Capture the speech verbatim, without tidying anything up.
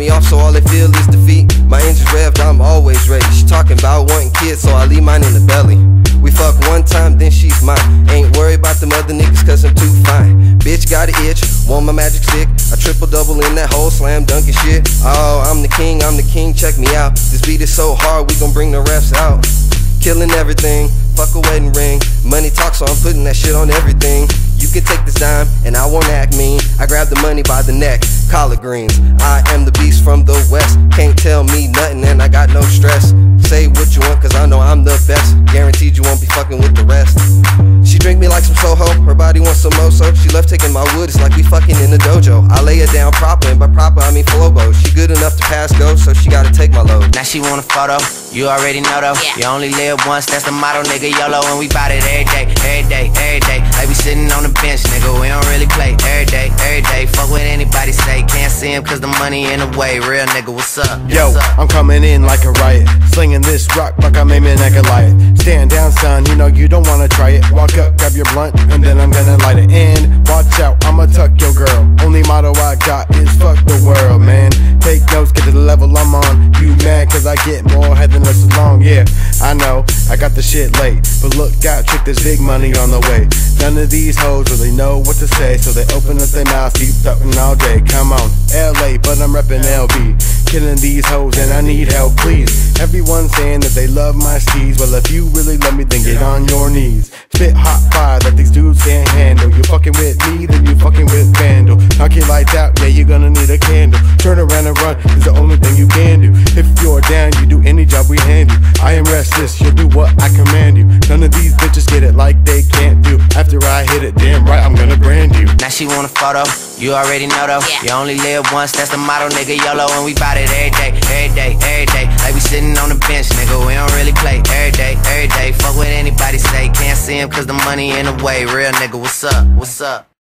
me off, so all they feel is defeat. My engine's revved, I'm always ready. She talking about wanting kids, so I leave mine in the belly. We fuck one time, then she's mine. Ain't worried about them other niggas, cause I'm too fine. Bitch got an itch, want my magic stick. I triple double in that whole slam dunking shit. Oh, I'm the king, I'm the king, check me out. This beat is so hard, we gon' bring the refs out. Killing everything, fuck a wedding ring. Money talk, so I'm putting that shit on everything. You can take this dime, and I won't act mean. I grab the money by the neck, collard greens. I am the beast from the west. Can't tell me nothing, and I got no stress. Say what you want, cause I know I'm the best. Guaranteed you won't be fucking with the rest. She drink me like some Soho, her body wants some more, so she left taking my wood, it's like we fucking in the dojo. I lay her down proper, and by proper I mean Flobo. She good enough to pass go, so she gotta take my load. Now she want a photo, you already know though. Yeah. You only live once, that's the motto, nigga. YOLO, and we bout it every day, every day, every day. Like we sitting on the bench, nigga, we don't really play. Every day, every day, fuck what anybody say. Can't see him cause the money in the way. Real nigga, what's up? Yo, what's up? I'm coming in like a riot, slinging this rock like I'm aiming at Goliath. Stand down, son, you know you don't wanna try it. Walk up, grab your blunt, and then I'm gonna light it. And watch out, I'ma tuck your girl. Only motto I got is fuck the world, man. Take notes, get to the level I'm on. You mad cause I get more head than this long. Yeah, I know, I got the shit late, but look out, trick, there's big money on the way. None of these hoes really know what to say, so they open up their mouths, keep talking all day. Come on, L A, but I'm reppin' L B. Killing these hoes and I need help, please. Everyone saying that they love my steeds. Well, if you really love me, then get on your knees. Spit hot fire that these dudes can't handle. You fucking with me, then you fucking with Vandal. Knock your lights out, yeah, you're gonna need a candle. Turn around and run is the only thing you can do. If you're down, you do any job we hand you. I am restless, you'll do what I command you. None of these bitches get it like they can't do. After I hit it, damn right, I'm gonna brand you. Now she want a photo, you already know though. Yeah. You only live once, that's the motto, nigga. YOLO, and we bout it every day, every day, every day. Like we sitting on the bench, nigga, we don't really play. Every day, every day, fuck what anybody say. Can't see him cause the money in the way. Real nigga, what's up, what's up?